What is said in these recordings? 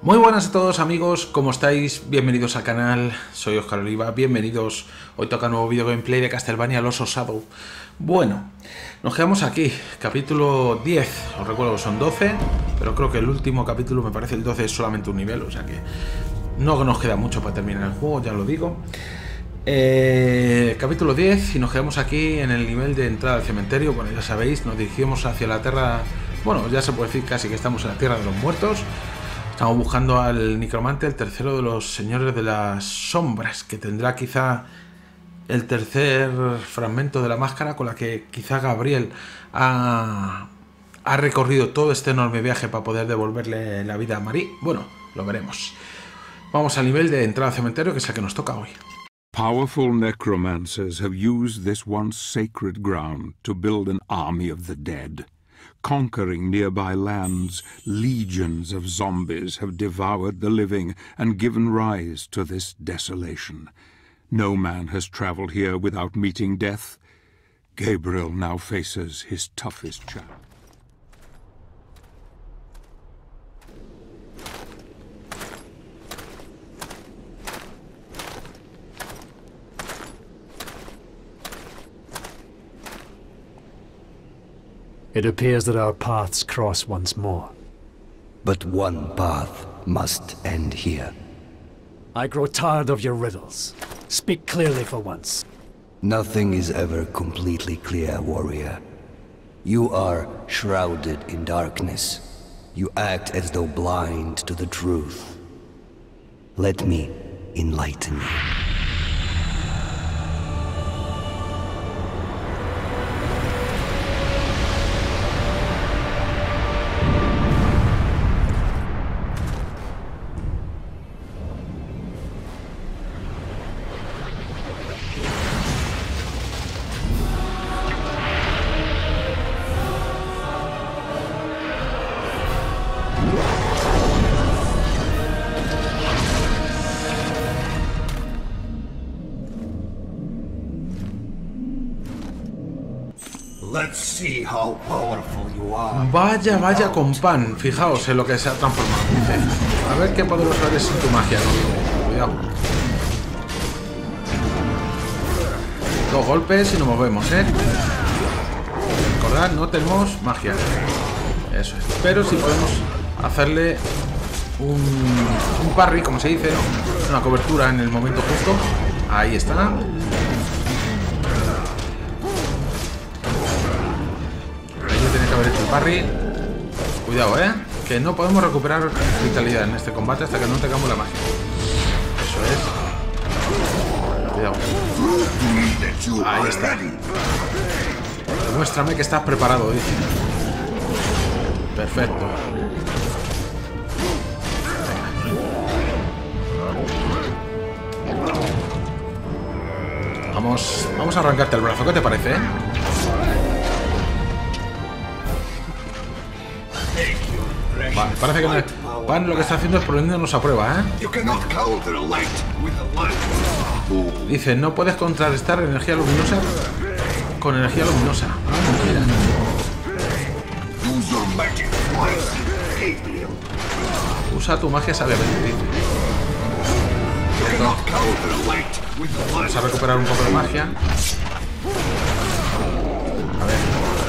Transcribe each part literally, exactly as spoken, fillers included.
Muy buenas a todos amigos, ¿cómo estáis? Bienvenidos al canal, soy Óscar Oliva, bienvenidos. Hoy toca nuevo video gameplay de Castlevania Lost of Shadow. Bueno, nos quedamos aquí, capítulo diez, os recuerdo que son doce, pero creo que el último capítulo, me parece el doce, es solamente un nivel, o sea que no nos queda mucho para terminar el juego, ya lo digo. Eh, capítulo diez, y nos quedamos aquí en el nivel de entrada al cementerio. Bueno, ya sabéis, nos dirigimos hacia la tierra, bueno, ya se puede decir casi que estamos en la tierra de los muertos. Estamos buscando al Necromante, el tercero de los señores de las sombras, que tendrá quizá el tercer fragmento de la máscara con la que quizá Gabriel ha, ha recorrido todo este enorme viaje para poder devolverle la vida a Marie. Bueno, lo veremos. Vamos al nivel de entrada al cementerio, que es el que nos toca hoy. Powerful necromancers have used this once sacred ground to build an army of the dead. Conquering nearby lands, legions of zombies have devoured the living and given rise to this desolation. No man has traveled here without meeting death. Gabriel now faces his toughest challenge. It appears that our paths cross once more. But one path must end here. I grow tired of your riddles. Speak clearly for once. Nothing is ever completely clear, warrior. You are shrouded in darkness. You act as though blind to the truth. Let me enlighten you. Let's see how powerful you are. Vaya, vaya con pan. Fijaos en lo que se ha transformado. Dice, a ver qué poderoso eres sin tu magia, ¿no? Cuidado. Dos golpes y nos movemos, ¿eh? Recordad, no tenemos magia. Eso es. Pero sí podemos hacerle un, un parry, como se dice, ¿no? Una cobertura en el momento justo. Ahí está. Tiene que haber hecho el parry. Cuidado, eh, que no podemos recuperar vitalidad en este combate hasta que no tengamos la magia. Eso es. Cuidado. Ahí está. Demuéstrame que estás preparado, dice. Perfecto. Venga. Vamos, vamos a arrancarte el brazo. ¿Qué te parece, eh? Vale, parece que no, Pan lo que está haciendo es poniéndonos a prueba, ¿eh? Dice, no puedes contrarrestar energía luminosa con energía luminosa. Ah, mira. Usa tu magia sabiamente, dice. Vamos a recuperar un poco de magia. A ver.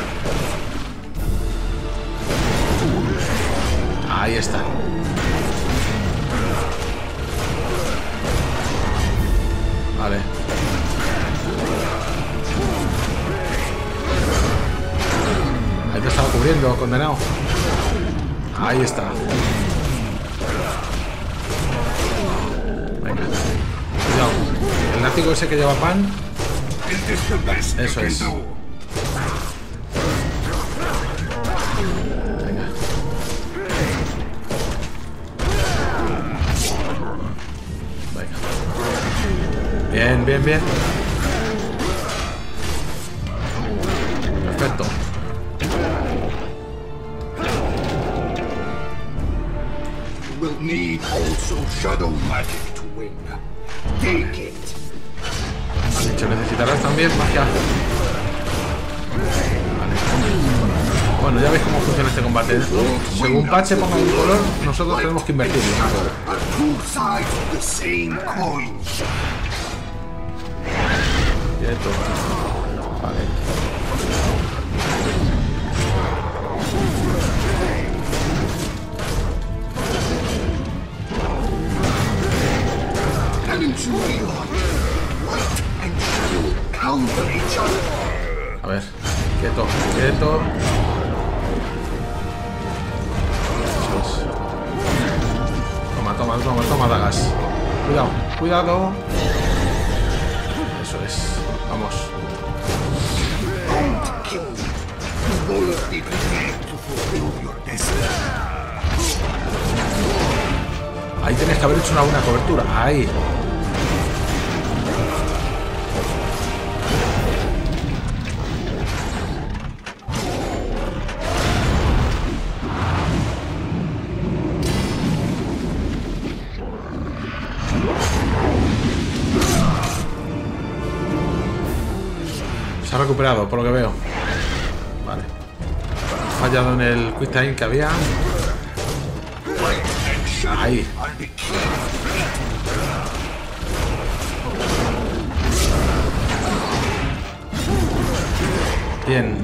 Ahí está. Vale. Ahí te estaba cubriendo, condenado. Ahí está. Venga. Cuidado. El látigo ese que lleva Pan. Eso es. Bien, bien, bien. Perfecto. Will need also shadow magic to win. Take it. Has dicho, necesitarás también magia. Vale. Bueno, Bueno, ya veis cómo funciona este combate. Esto, según Patch ponga un color, nosotros tenemos que invertirlo. Quieto. Vale. A ver, quieto, quieto. Toma, toma, toma, toma, dagas. Cuidado, cuidado. Eso es. Vamos. Ahí tenéis que haber hecho una buena cobertura. Ahí. Se ha recuperado, por lo que veo. Vale. Fallado en el quick time que había. Ahí. Bien.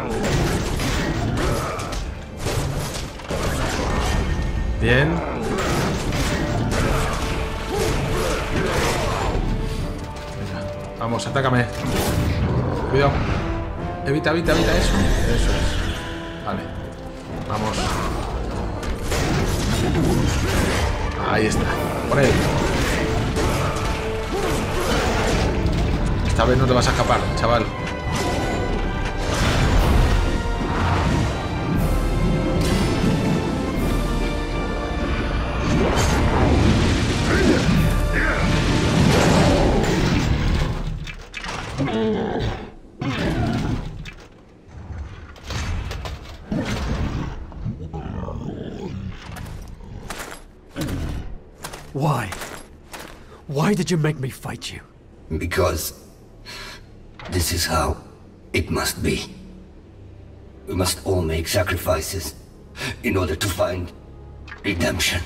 Bien. Venga, vamos, atácame. Cuidado. Evita, evita, evita eso. Eso es. Vale. Vamos. Ahí está. Por él. Esta vez no te vas a escapar, chaval. Why? Why did you make me fight you? Because this is how it must be. We must all make sacrifices in order to find redemption.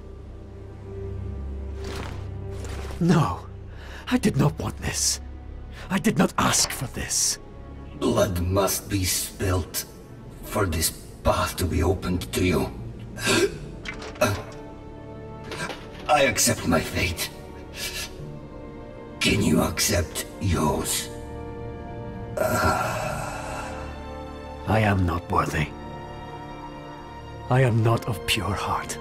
No, I did not want this. I did not ask for this. Blood must be spilt for this path to be opened to you. Uh, I accept my fate. Can you accept yours? Uh... I am not worthy. I am not of pure heart.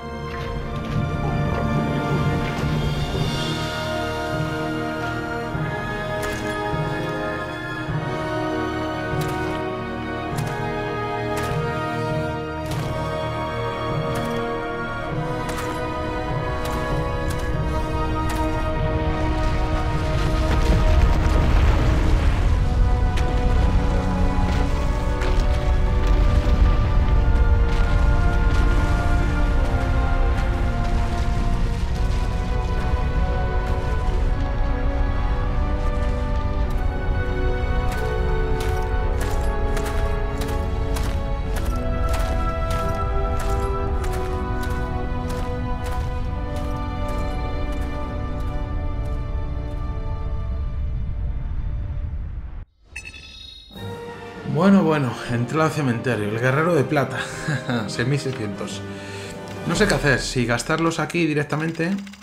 Bueno, bueno, entré al cementerio, el guerrero de plata, seis mil seiscientos. No sé qué hacer, si gastarlos aquí directamente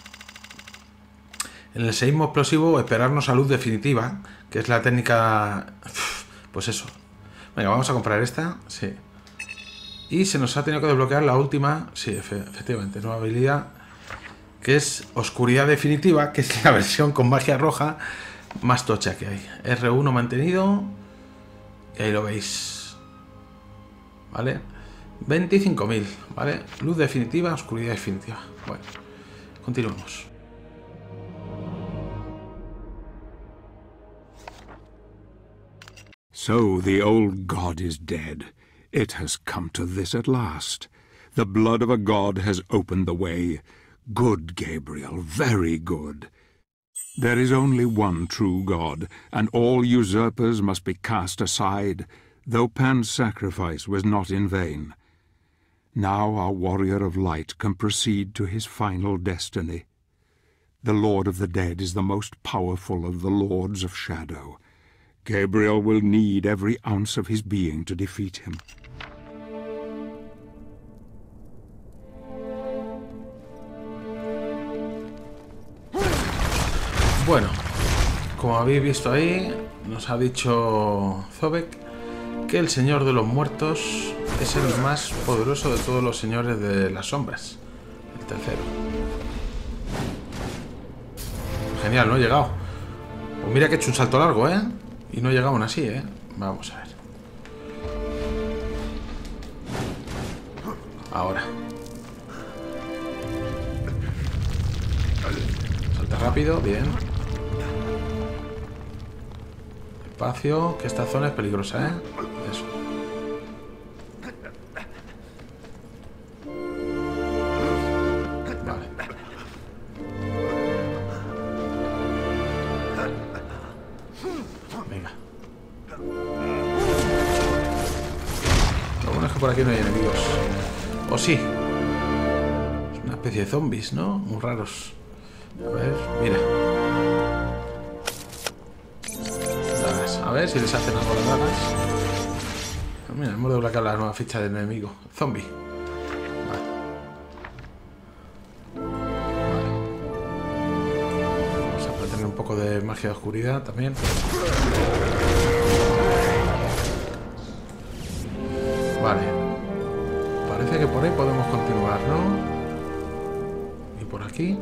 en el seísmo explosivo o esperarnos a luz definitiva, que es la técnica... Pues eso. Venga, vamos a comprar esta, sí. Y se nos ha tenido que desbloquear la última, sí, efectivamente, nueva habilidad, que es oscuridad definitiva, que es la versión con magia roja más tocha que hay. R uno mantenido... Y ahí lo veis. ¿Vale? veinticinco mil, ¿vale? Luz definitiva, oscuridad definitiva. Bueno, continuamos. So the old god is dead. It has come to this at last. The blood of a god has opened the way. Good, Gabriel, very good. There is only one true God, and all usurpers must be cast aside. though Pan's sacrifice was not in vain. Now our warrior of light can proceed to his final destiny. The Lord of the Dead is the most powerful of the Lords of Shadow. Gabriel will need every ounce of his being to defeat him. Bueno, como habéis visto ahí, nos ha dicho Zobek que el Señor de los Muertos es el más poderoso de todos los señores de las sombras. El tercero. Genial, no he llegado. Pues mira que he hecho un salto largo, ¿eh? Y no he llegado aún así, ¿eh? Vamos a ver. Ahora. Salta rápido, bien. Espacio, que esta zona es peligrosa, ¿eh? Eso. Vale. Venga. Lo bueno es que por aquí no hay enemigos. O sí. Es una especie de zombies, ¿no? Muy raros. A ver, mira. A ver si les hacen algo las dagas. Mira, hemos desbloqueado la nueva ficha del enemigo. Zombie. Vale. Vale. Vamos a tener un poco de magia de oscuridad también. Vale. Parece que por ahí podemos continuar, ¿no? Y por aquí.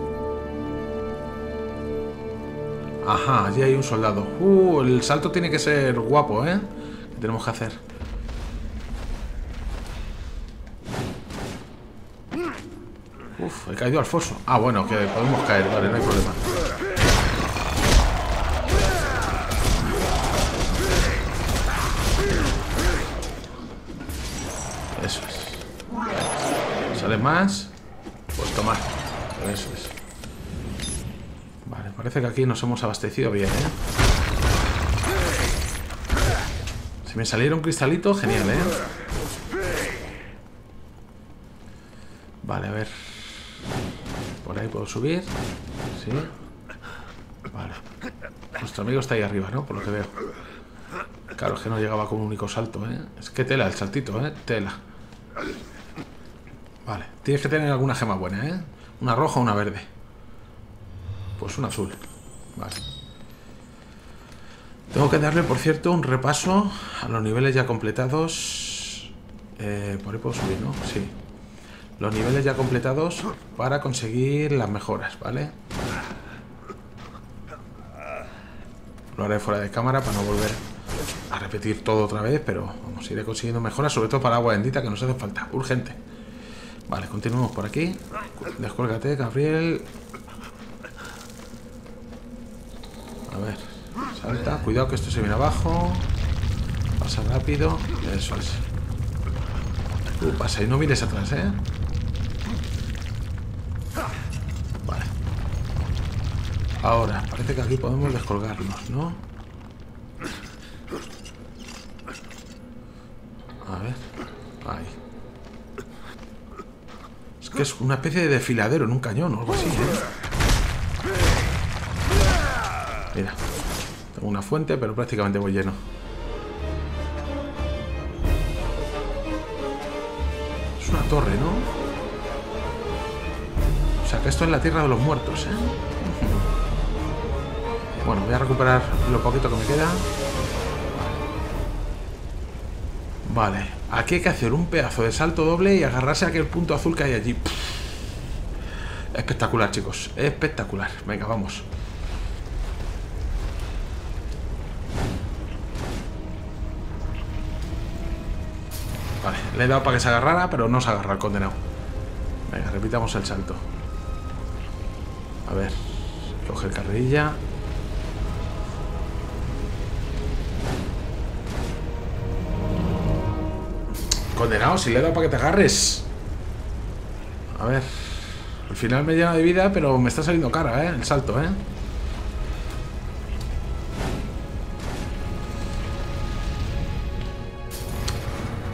Ajá, allí hay un soldado. Uh, el salto tiene que ser guapo, ¿eh? ¿Qué tenemos que hacer? Uf, he caído al foso. Ah, bueno, que podemos caer, vale, no hay problema. Eso es. ¿Sale más? Pues tomar. Eso es. Vale, parece que aquí nos hemos abastecido bien, ¿eh? Si me saliera un cristalito, genial, ¿eh? Vale, a ver. Por ahí puedo subir. Sí. Vale. Nuestro amigo está ahí arriba, ¿no? Por lo que veo. Claro, es que no llegaba con un único salto, ¿eh? Es que tela el saltito, ¿eh? Tela. Vale. Tienes que tener alguna gema buena, ¿eh? Una roja o una verde. Pues un azul. Vale. Tengo que darle, por cierto, un repaso a los niveles ya completados. Eh, por ahí puedo subir, ¿no? Sí. Los niveles ya completados para conseguir las mejoras, ¿vale? Lo haré fuera de cámara para no volver a repetir todo otra vez, pero vamos, iré consiguiendo mejoras, sobre todo para agua bendita, que nos hace falta. Urgente. Vale, continuamos por aquí. Descuélgate, Gabriel. A ver, salta, cuidado que esto se viene abajo. Pasa rápido, eso es. Uh, pasa y no mires atrás, ¿eh? Vale. Ahora, parece que aquí podemos descolgarnos, ¿no? A ver, ahí. Es que es una especie de desfiladero en un cañón o algo así, ¿eh? Mira, tengo una fuente, pero prácticamente voy lleno. Es una torre, ¿no? O sea que esto es la tierra de los muertos, ¿eh? Bueno, voy a recuperar lo poquito que me queda. Vale. Vale, aquí hay que hacer un pedazo de salto doble y agarrarse a aquel punto azul que hay allí. Espectacular, chicos. Espectacular. Venga, vamos. Vale, le he dado para que se agarrara, pero no se agarra el condenado. Venga, repitamos el salto. A ver, coge carrerilla. Condenado, si le he dado para que te agarres. A ver, al final me llena de vida, pero me está saliendo cara, ¿eh? El salto, ¿eh?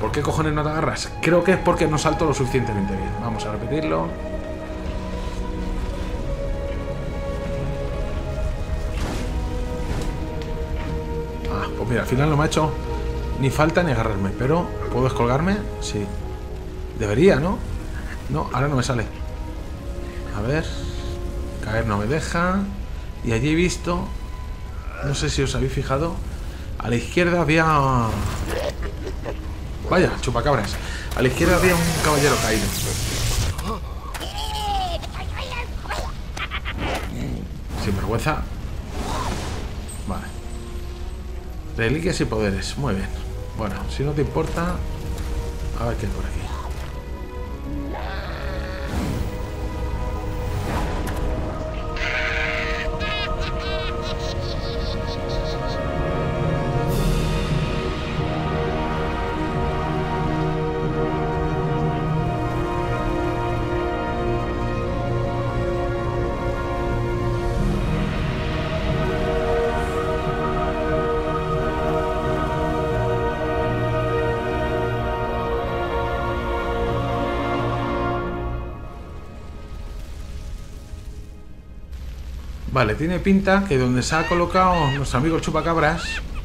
¿Por qué cojones no te agarras? Creo que es porque no salto lo suficientemente bien. Vamos a repetirlo. Ah, pues mira, al final no me ha hecho ni falta ni agarrarme. Pero, ¿puedo descolgarme? Sí. Debería, ¿no? No, ahora no me sale. A ver. Caer no me deja. Y allí he visto... No sé si os habéis fijado. A la izquierda había... Vaya, chupacabras. A la izquierda había un caballero caído. Sin vergüenza. Vale. Reliquias y poderes. Muy bien. Bueno, si no te importa... A ver qué hay por aquí. Vale, tiene pinta que donde se ha colocado nuestro amigo el chupacabras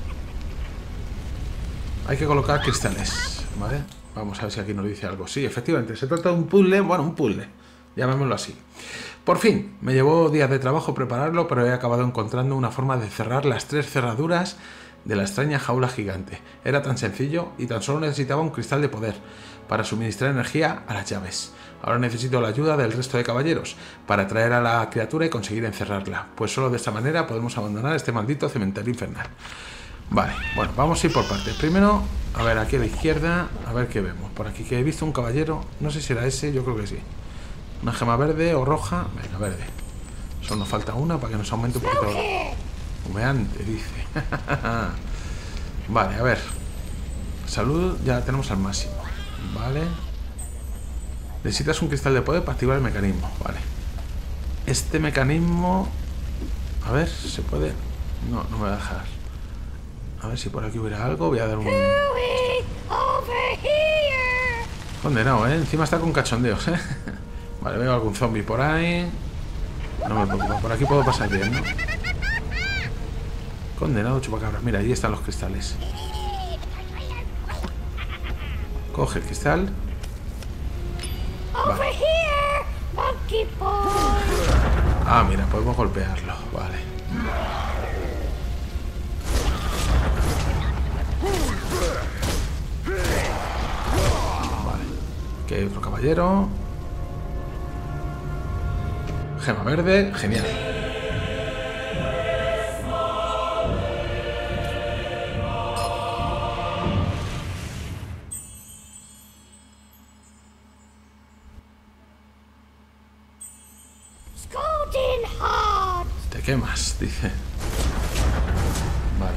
hay que colocar cristales, ¿vale? Vamos a ver si aquí nos dice algo. Sí, efectivamente, se trata de un puzzle, bueno, un puzzle, llamémoslo así. Por fin, me llevó días de trabajo prepararlo, pero he acabado encontrando una forma de cerrar las tres cerraduras de la extraña jaula gigante. Era tan sencillo y tan solo necesitaba un cristal de poder para suministrar energía a las llaves. Ahora necesito la ayuda del resto de caballeros para atraer a la criatura y conseguir encerrarla, pues solo de esta manera podemos abandonar este maldito cementerio infernal. Vale, bueno, vamos a ir por partes. Primero, a ver, aquí a la izquierda, a ver qué vemos. Por aquí que he visto un caballero, no sé si era ese, yo creo que sí. Una gema verde o roja, venga, verde. Solo nos falta una para que nos aumente un poquito. Humeante, dice. Vale, a ver. Salud ya la tenemos al máximo. Vale. Necesitas un cristal de poder para activar el mecanismo. Vale. Este mecanismo... A ver, ¿se puede? No, no me va a dejar. A ver si por aquí hubiera algo. Voy a dar un... Condenado, ¿eh? Encima está con cachondeos, ¿eh? Vale, veo algún zombie por ahí. No me preocupa, por aquí puedo pasar bien, ¿no? Condenado chupacabras. Mira, ahí están los cristales. Coge el cristal. Vale. Ah, mira, podemos golpearlo. Vale. Vale. Aquí hay otro caballero. Gema verde. Genial. Te quemas, dice. Vale.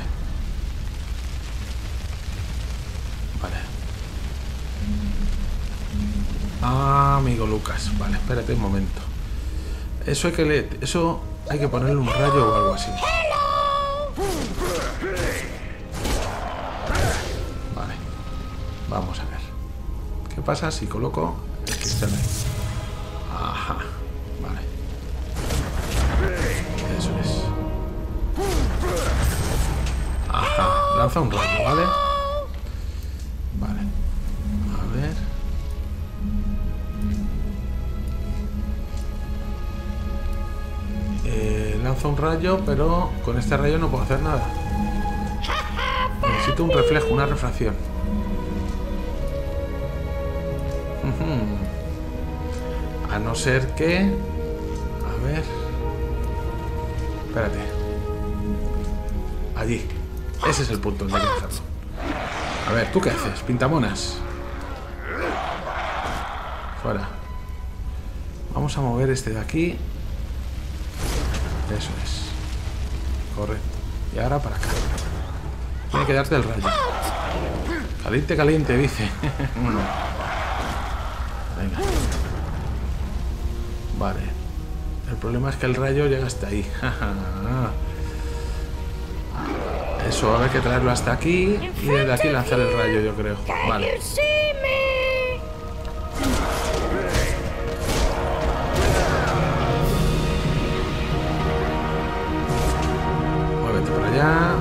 Vale. Ah, amigo Lucas. Vale, espérate un momento. Eso hay que leer, eso hay que ponerle un rayo o algo así. Vale. Vamos a ver. ¿Qué pasa si coloco el cristal ahí? Ajá. Vale. Eso es. Ajá. Lanza un rayo, ¿vale? Vale. A ver. Eh, lanza un rayo, pero con este rayo no puedo hacer nada. Necesito un reflejo, una refracción. A no ser que... A ver... Espérate. Allí. Ese es el punto donde hay que dejarlo. A ver, ¿tú qué haces? Pintamonas. Fuera. Vamos a mover este de aquí. Eso es. Correcto. Y ahora para acá. Tiene que darte el rayo. Caliente, caliente, dice. Venga. Vale. El problema es que el rayo llega hasta ahí. Eso, habrá que traerlo hasta aquí y desde aquí lanzar el rayo, yo creo. Vale. Muévete para allá.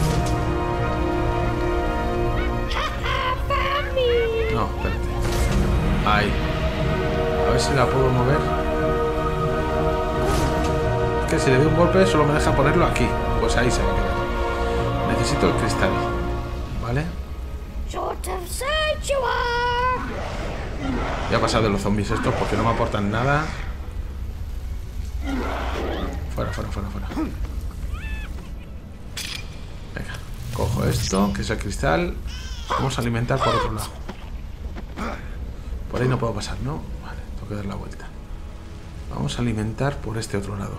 No, espérate. Ahí. A ver si la puedo mover. Es que si le doy un golpe solo me deja ponerlo aquí. Pues ahí se va a quedar. Necesito el cristal. ¿Vale? Ya he pasado de los zombies estos porque no me aportan nada. Fuera, fuera, fuera, fuera. Venga, cojo esto, que es el cristal. Vamos a alimentar por otro lado. Por ahí no puedo pasar, ¿no? Vale, tengo que dar la vuelta. Vamos a alimentar por este otro lado.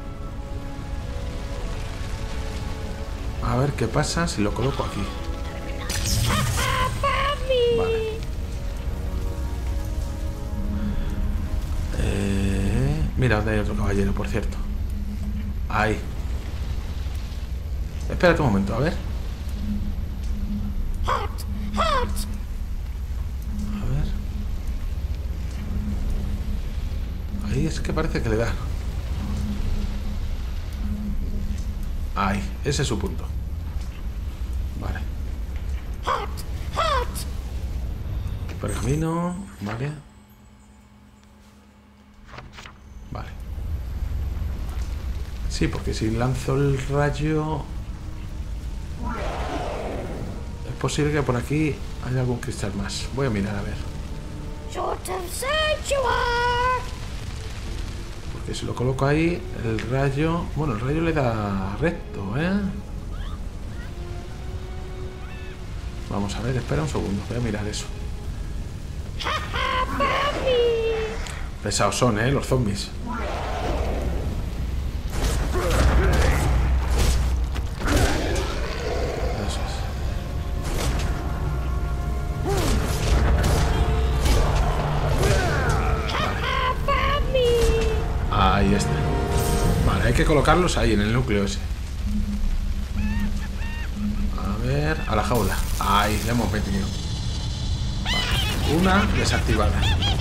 A ver qué pasa si lo coloco aquí. Vale. Eh, mira, donde hay otro caballero, por cierto. Ahí. Espérate un momento, a ver. A ver. Ahí es que parece que le da. Ahí, ese es su punto. Vale. Pergamino, vale. Vale. Sí, porque si lanzo el rayo... Es posible que por aquí haya algún cristal más. Voy a mirar a ver. Porque si lo coloco ahí, el rayo... Bueno, el rayo le da recto, ¿eh? Vamos a ver, espera un segundo. Voy a mirar eso. Pesados son, ¿eh? Los zombies. Eso es. Vale. Ahí está. Vale, hay que colocarlos ahí, en el núcleo ese. A ver, a la jaula. Ahí, le hemos metido. Vale. Una desactivada.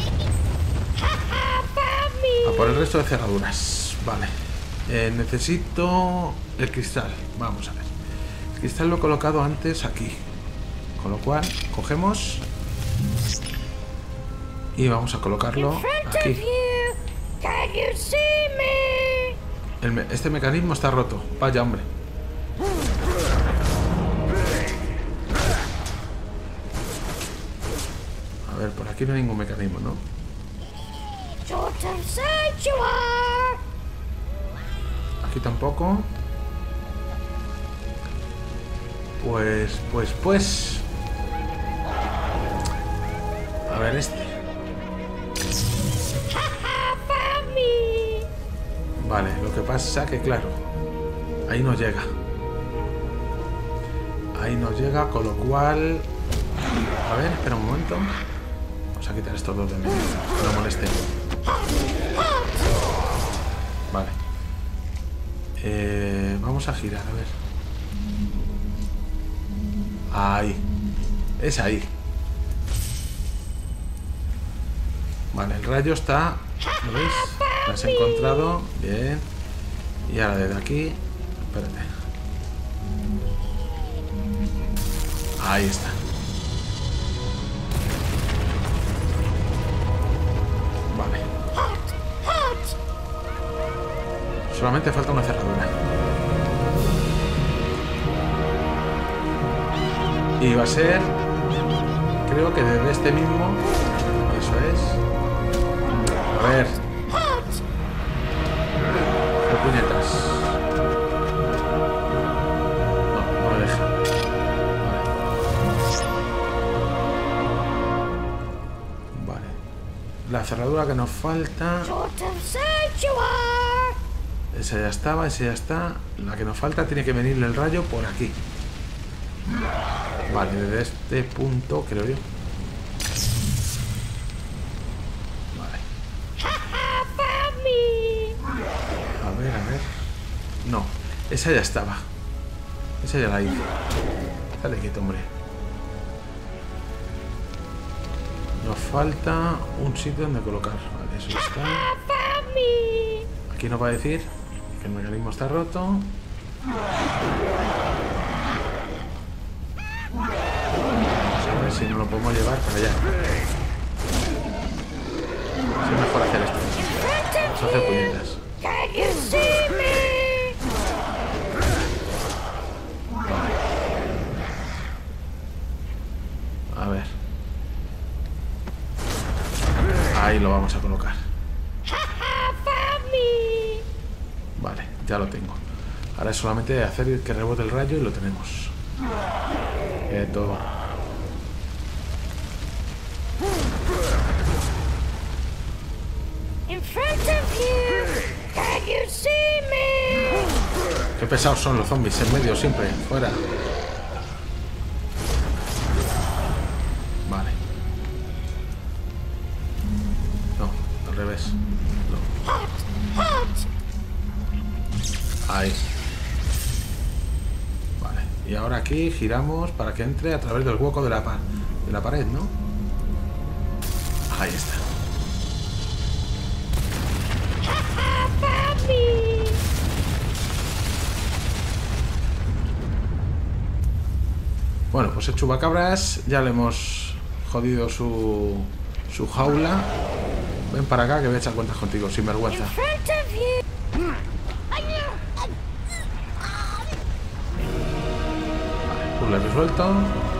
A por el resto de cerraduras. Vale. Eh, necesito el cristal. Vamos a ver. El cristal lo he colocado antes aquí. Con lo cual, cogemos. Y vamos a colocarlo aquí. El me este mecanismo está roto. Vaya, hombre. A ver, por aquí no hay ningún mecanismo, ¿no? Aquí tampoco. Pues, pues, pues. A ver este. Vale, lo que pasa que claro, ahí no llega. Ahí no llega, con lo cual... A ver, espera un momento. Vamos a quitar estos dos de medio, que no molesten. Vale. Eh, vamos a girar, a ver. Ahí. Es ahí. Vale, el rayo está... ¿Lo veis? Lo has encontrado. Bien. Y ahora desde aquí... Espérate. Ahí está. Vale. Solamente falta una cerradura. Y va a ser... Creo que desde este mismo... Eso es. A ver. ¿Qué puñetas? No, no me deja. Vale. Vale. La cerradura que nos falta... Esa ya estaba, esa ya está. La que nos falta tiene que venirle el rayo por aquí. Vale, desde este punto, creo yo. Vale. A ver, a ver. No, esa ya estaba. Ese ya la hice. Dale quieto, hombre. Nos falta un sitio donde colocar. Vale, eso está. Aquí nos va a decir que el mecanismo está roto. Vamos a ver si no lo podemos llevar para allá. Es mejor hacer esto. Vamos a hacer puñetas. A ver. Ahí lo vamos a colocar. Vale, ya lo tengo. Ahora es solamente hacer que rebote el rayo y lo tenemos. Quieto. Qué pesados son los zombies en medio siempre. Fuera. Vale. No, al revés. No. Ahí. Vale. Y ahora aquí giramos para que entre a través del hueco de la, pa de la pared, ¿no? Ahí está. Bueno, pues el chupacabras ya le hemos jodido su, su jaula. Ven para acá que voy a echar cuentas contigo, sin vergüenza. Vale, puzzle resuelto.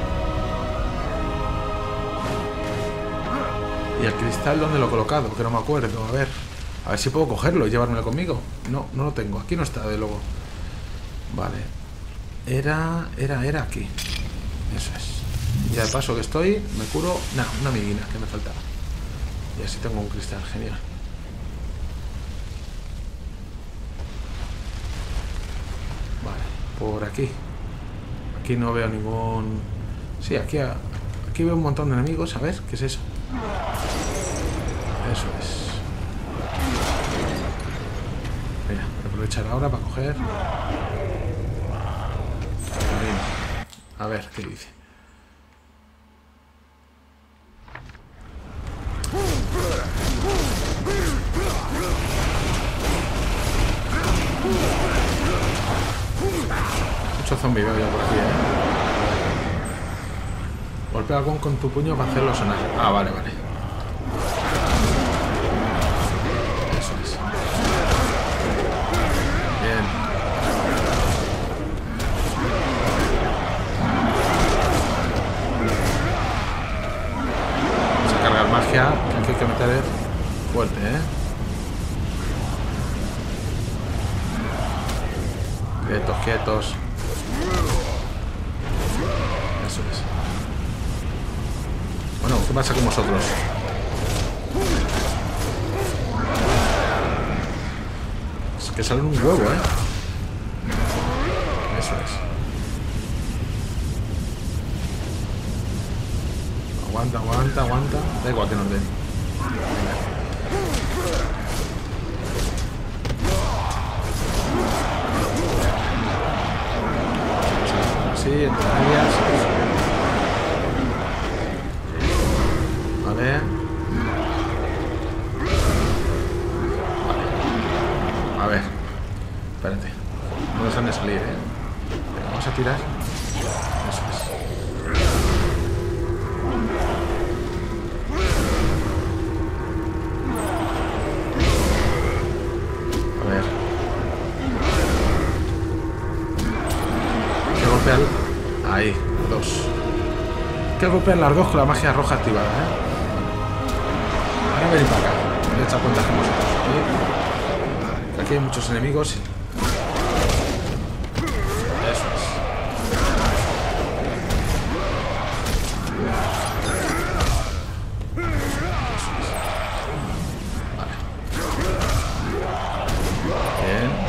Y el cristal, ¿dónde lo he colocado? Que no me acuerdo. A ver, a ver si puedo cogerlo y llevármelo conmigo. No, no lo tengo. Aquí no está, de luego. Vale. Era, era, era aquí. Eso es. Y de paso que estoy, me curo... Nah, una amiguina que me faltaba. Y así tengo un cristal, genial. Vale, por aquí. Aquí no veo ningún... Sí, aquí, aquí veo un montón de enemigos. A ver, ¿qué es eso? Eso es. Mira, voy a aprovechar ahora para coger... A ver, ¿qué dice? Mucho zombie veo yo por aquí, ¿eh? Golpea algún con tu puño para hacerlo sonar. Ah, vale, vale. Eso es. Bien. Magia, que aquí hay que meter fuerte, ¿eh? Quietos, quietos. Eso es. Bueno, ¿qué pasa con vosotros? Es que salen un huevo, ¿eh? Eso es. Aguanta, aguanta, aguanta. Da igual que nos den. Así, entre medias. Vale. Vale. A ver. Espérate. No dejan de salir, ¿eh? Vamos a tirar. Eso es. Ahí, dos. Hay que golpear las dos con la magia roja activada, ¿eh? Ahora venid para acá. Voy a echar cuentas con vosotros. ¿Sí? Aquí hay muchos enemigos. Eso es. Eso es. Vale. Bien.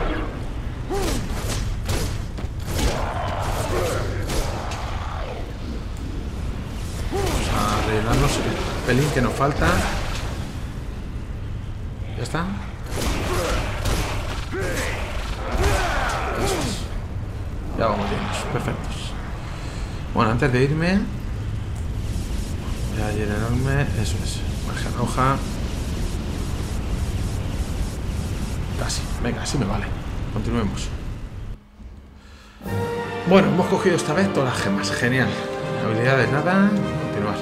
Rellenarnos el pelín que nos falta. ¿Ya está? Eso es. Ya vamos llenos, perfectos. Bueno, antes de irme, ya ayer enorme, eso es, magia roja. Casi, venga, así me vale. Continuemos. Bueno, hemos cogido esta vez todas las gemas, genial. Habilidades nada, continuar.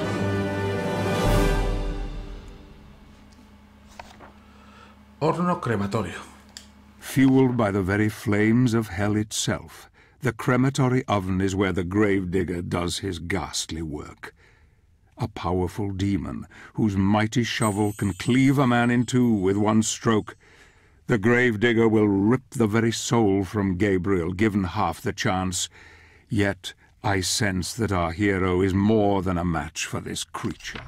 Horno crematorio. Fueled by the very flames of hell itself, the crematory oven is where the gravedigger does his ghastly work. A powerful demon, whose mighty shovel can cleave a man in two with one stroke. The gravedigger will rip the very soul from Gabriel, given half the chance. Yet I sense that our hero is more than a match for this creature.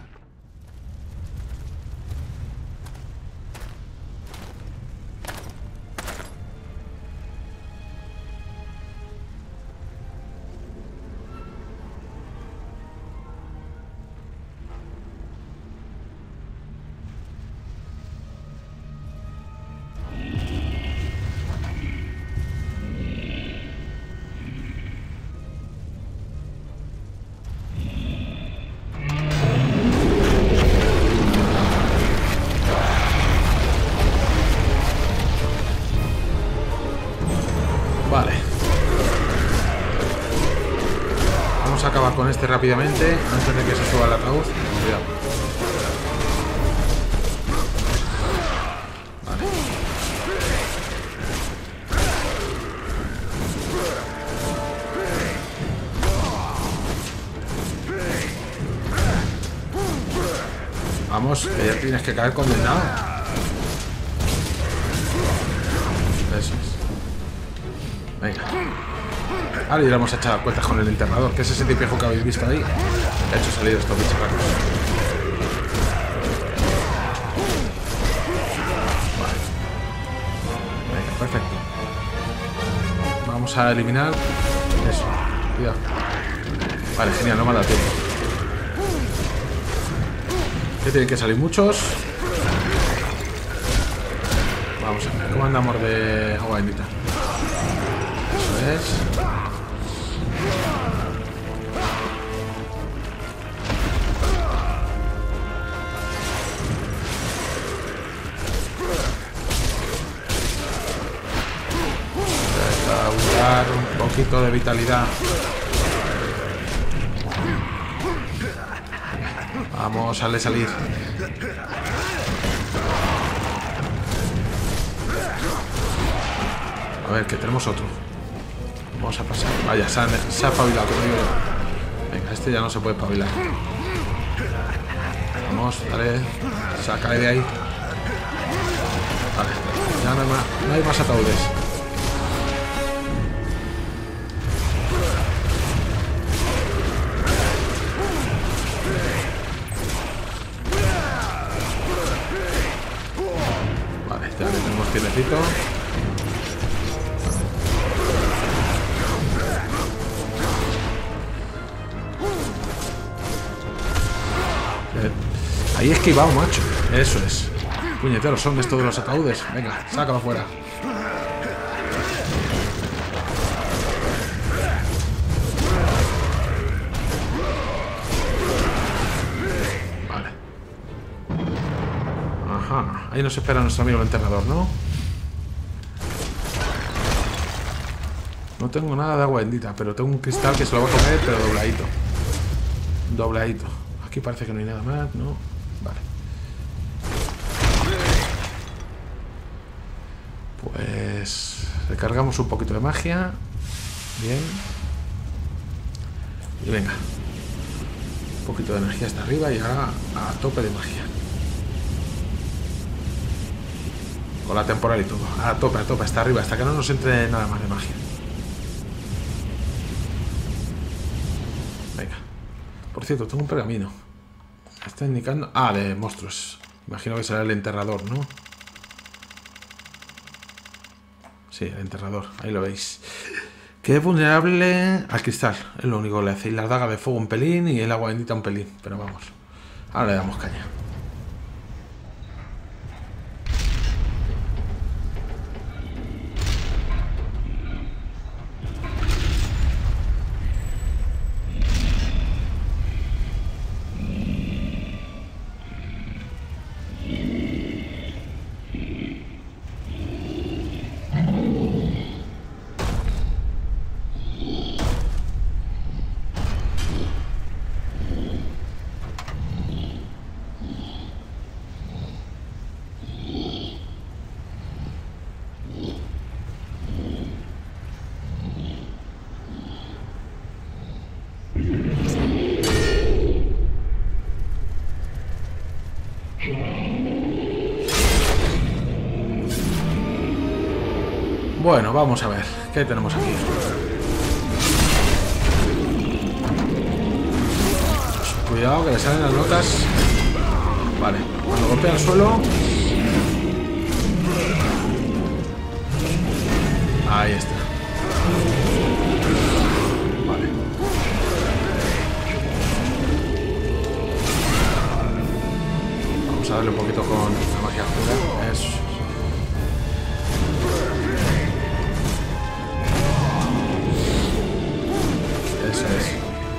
Vale. Vamos a acabar con este rápidamente antes de que se suba el ataúd. Cuidado. Vale. Vamos, que ya tienes que caer condenado. Eso es. Venga. Ahora ya vamos a echar cuentas con el enterrador, que es ese tipejo que habéis visto ahí. Que ha hecho salir estos bicharracos. Vale. Venga, perfecto. Vamos a eliminar eso. Cuidado. Vale, genial, no me ha dado tiempo. Que tienen que salir muchos. Vamos a ver, ¿cómo andamos de agua bendita? Eso es. Restaurar un poquito de vitalidad. Vamos, sale salir. A ver, que tenemos otro. Vamos a pasar. Vaya, se ha, se ha espabilado, como digo yo. Venga, este ya no se puede espabilar. Vamos, dale. Saca de ahí. Vale, ya no hay más, no hay más ataúdes. Vale, ya le tenemos tiernecito. Ahí he esquivado, macho. Eso es. Puñeteros son estos de los ataúdes. Venga, sácalo fuera. Vale. Ajá. Ahí nos espera nuestro amigo el enterrador, ¿no? No tengo nada de agua bendita, pero tengo un cristal que se lo va a comer, pero dobladito. Dobladito. Aquí parece que no hay nada más, ¿no? Vale. Pues recargamos un poquito de magia. Bien. Y venga. Un poquito de energía hasta arriba y ahora a tope de magia. Con la temporal y todo. A tope, a tope, hasta arriba, hasta que no nos entre nada más de magia. Venga. Por cierto, tengo un pergamino. Está indicando... Ah, de monstruos. Imagino que será el enterrador, ¿no? Sí, el enterrador. Ahí lo veis. Que es vulnerable al cristal. Es lo único que le hace. Y la daga de fuego un pelín y el agua bendita un pelín. Pero vamos. Ahora le damos caña. Bueno, vamos a ver. ¿Qué tenemos aquí? Cuidado que le salen las notas. Vale, cuando golpea el suelo. Ahí está. Vale. Vamos a darle un poquito con la magia oscura. Eso. Eso es.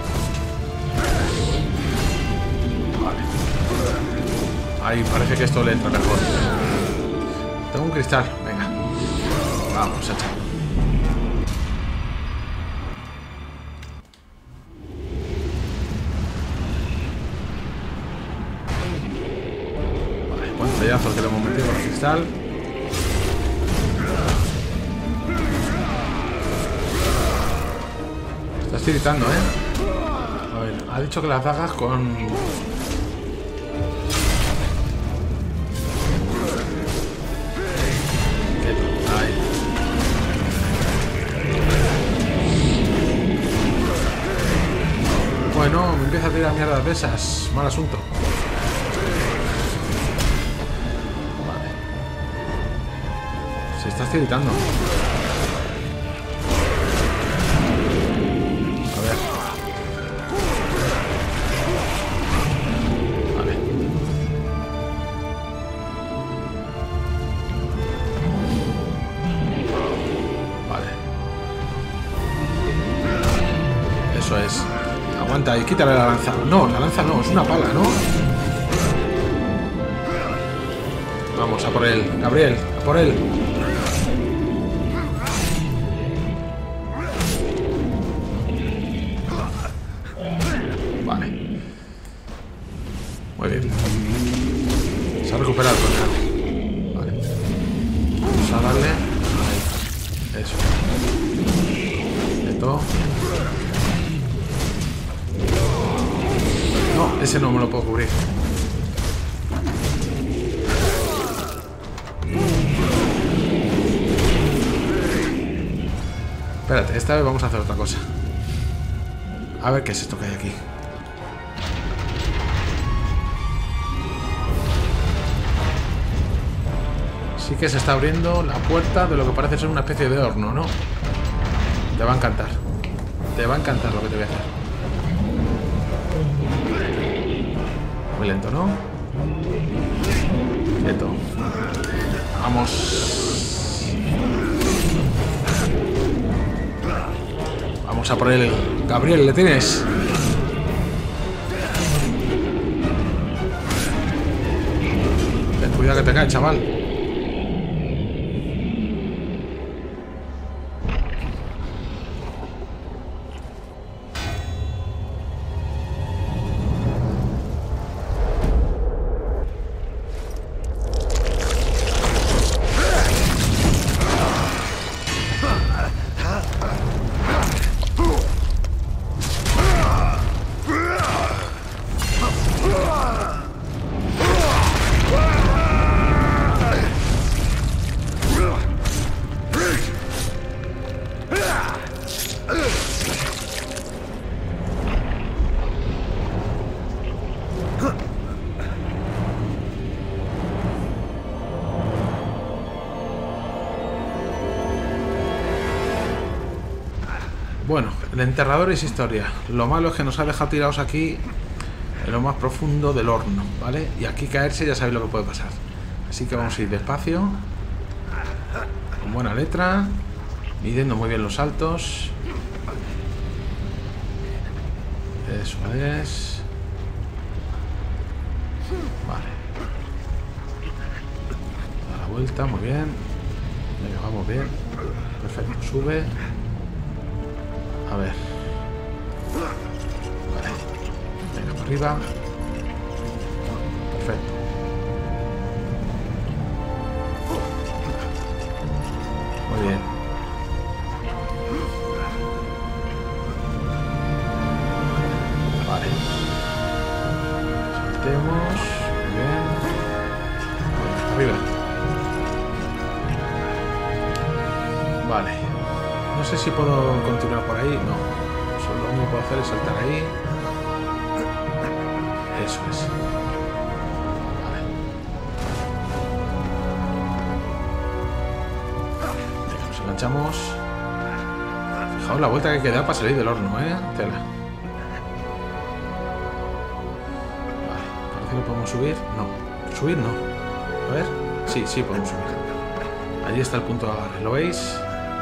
Ahí parece que esto le entra mejor. Tengo un cristal, venga. Vamos a echar. Vale, buen pedazo que le hemos metido con el cristal. Estás tiritando, ¿eh? A ver, ha dicho que las dagas con... Bueno, me empieza a tirar mierdas de esas. Mal asunto. Vale. Se está tiritando. A ver. Vale. Vale. Eso es. Aguanta y quítale la lanza. No, la lanza no, es una pala, ¿no? Vamos, a por él. Gabriel, a por él. Vale. Muy bien. Se ha recuperado el conejo. Vale. Vamos a darle. Ahí. Eso. Esto. No, ese no me lo puedo cubrir. Espérate, esta vez vamos a hacer otra cosa. A ver qué es esto que hay aquí. Sí que se está abriendo la puerta de lo que parece ser una especie de horno, ¿no? Te va a encantar. Te va a encantar lo que te voy a hacer. Muy lento, ¿no? Quieto. Vamos. Vamos a por él. Gabriel, ¿le tienes? Ten cuidado que te cae, chaval. Bueno, el enterrador es historia. Lo malo es que nos ha dejado tirados aquí en lo más profundo del horno, ¿vale? Y aquí caerse ya sabéis lo que puede pasar. Así que vamos a ir despacio, con buena letra, midiendo muy bien los saltos. Eso es. Vale. Da la vuelta, muy bien. Venga, vamos bien. Perfecto, sube. A ver. Vale. Venga, por arriba. Perfecto. Muy bien. Vale. Saltemos. Muy bien. Vale, arriba. sé si puedo continuar por ahí. No. Solo lo único que puedo hacer es saltar ahí. Eso es. Vale. Venga, nos enganchamos. Fijaos la vuelta que queda para salir del horno, ¿eh? Tela. Vale. Parece que podemos subir. No. Subir no. A ver. Sí, sí podemos subir. Allí está el punto de agarre. ¿Lo veis?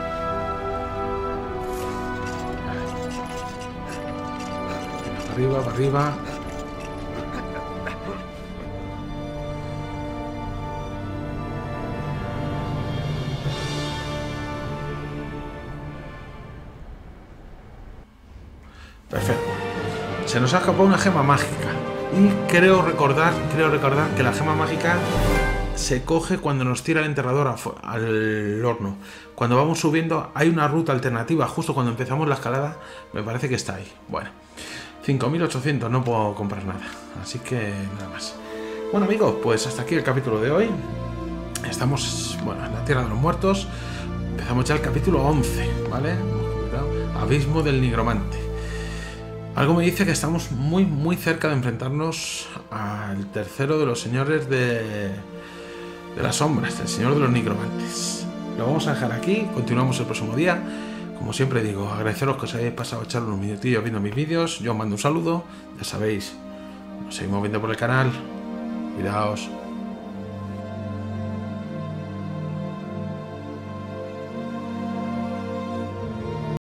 Para arriba, para arriba. Perfecto. Se nos ha escapado una gema mágica. Y creo recordar, creo recordar que la gema mágica se coge cuando nos tira el enterrador al horno. Cuando vamos subiendo hay una ruta alternativa. Justo cuando empezamos la escalada me parece que está ahí. Bueno, cinco mil ochocientos, no puedo comprar nada. Así que nada más. Bueno amigos, pues hasta aquí el capítulo de hoy. Estamos, bueno, en la Tierra de los Muertos. Empezamos ya el capítulo once, ¿vale? Abismo del Nigromante. Algo me dice que estamos muy muy cerca de enfrentarnos al tercero de los señores de, de las sombras, el señor de los nigromantes. Lo vamos a dejar aquí, continuamos el próximo día. Como siempre digo, agradeceros que os hayáis pasado a echar unos minutillos viendo mis vídeos. Yo os mando un saludo, ya sabéis, nos seguimos viendo por el canal. Cuidaos.